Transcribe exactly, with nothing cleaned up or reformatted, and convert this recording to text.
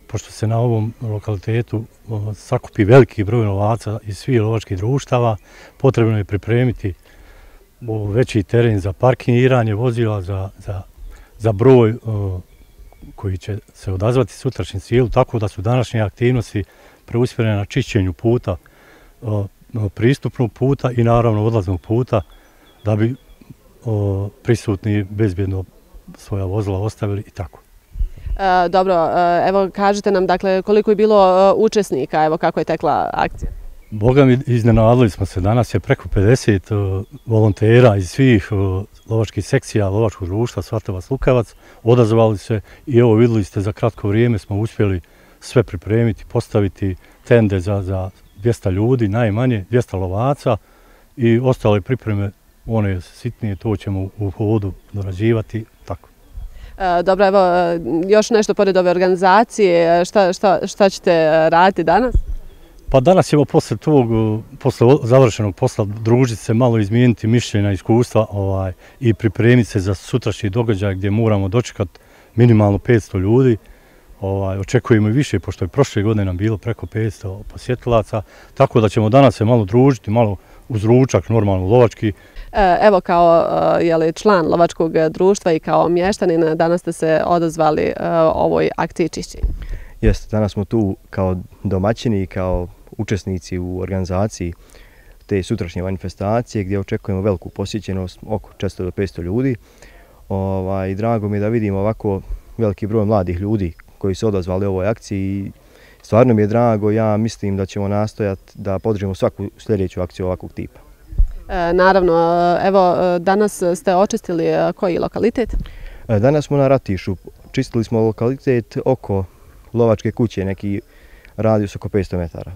pošto se na ovom lokalitetu sakupi veliki broj lovaca iz svih lovačkih društava, potrebno je pripremiti veći teren za parkiranje vozila, za, za, za broj koji će se odazvati sutrašnjem ciljelu, tako da su današnje aktivnosti preusmjerene na čišćenju puta, pristupnog puta i naravno odlaznog puta, da bi prisutni bezbjedno svoja vozila ostavili i tako. E, dobro, evo kažite nam dakle koliko je bilo učesnika, evo kako je tekla akcija? Boga mi, iznenadili smo se, danas je preko pedeset uh, volontera iz svih uh, lovačkih sekcija lovačkog društva Svartovac Lukavac odazvali se i evo vidjeli ste za kratko vrijeme smo uspjeli sve pripremiti, postaviti tende za, za dvjesto ljudi, najmanje dvjesto lovaca i ostale pripreme, one sitnije, to ćemo u hodu dorađivati, tako. E, dobro, evo još nešto pored ove organizacije, šta, šta, šta ćete raditi danas? Pa danas ćemo posle tog, posle završenog posla družiti se, malo izmijeniti mišljenja, iskustva ovaj, i pripremiti se za sutrašnji događaj gdje moramo dočekati minimalno petsto ljudi. Ovaj, očekujemo i više, pošto je prošle godine nam bilo preko petsto posjetilaca, tako da ćemo danas se malo družiti, malo uz ručak, normalno lovački. Evo kao jeli, član lovačkog društva i kao mještanin, danas ste se odazvali ovoj akciji čišćenja. Jeste, danas smo tu kao domaćini i kao učesnici u organizaciji te sutrašnje manifestacije gdje očekujemo veliku posjećenost, oko četiristo do petsto ljudi. Ovaj, drago mi je da vidimo ovako veliki broj mladih ljudi koji su odazvali ovoj akciji. Stvarno mi je drago, ja mislim da ćemo nastojati da podržimo svaku sljedeću akciju ovakvog tipa. E, naravno, evo danas ste očistili koji lokalitet? E, danas smo na Ratišu, čistili smo lokalitet oko lovačke kuće, neki radijus oko petsto metara.